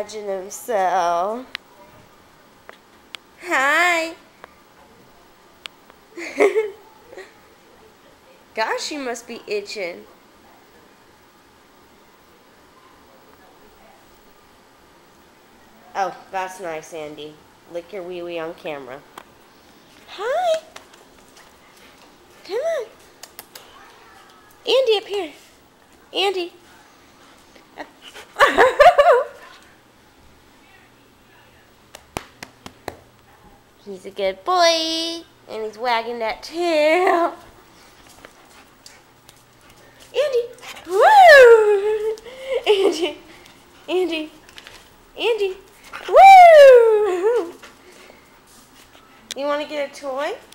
massaging himself. Hi. Gosh, you must be itching. Oh, that's nice, Andy. Lick your wee-wee on camera. Hi. Come on. Andy, up here. Andy. He's a good boy. And he's wagging that tail. Andy. Woo! Andy. Andy. Andy. Woo! You want to get a toy?